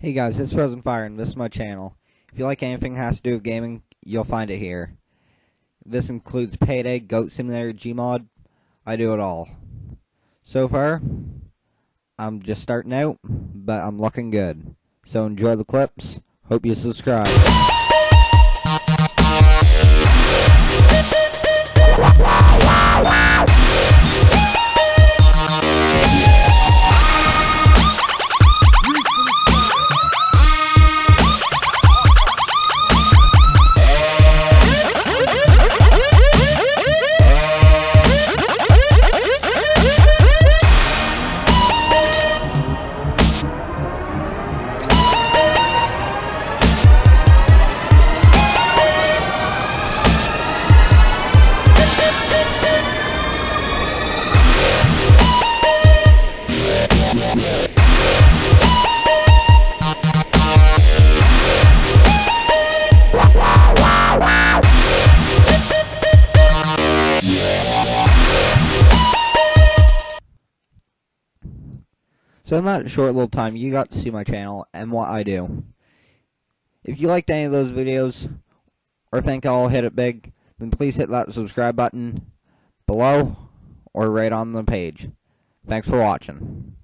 Hey guys, it's Frozen Fire and this is my channel. If you like anything that has to do with gaming, you'll find it here. This includes Payday, Goat Simulator, Gmod. I do it all. So far, I'm just starting out, but I'm looking good. So enjoy the clips. Hope you subscribe. So in that short little time, you got to see my channel and what I do. If you liked any of those videos, or think I'll hit it big, then please hit that subscribe button below or right on the page. Thanks for watching.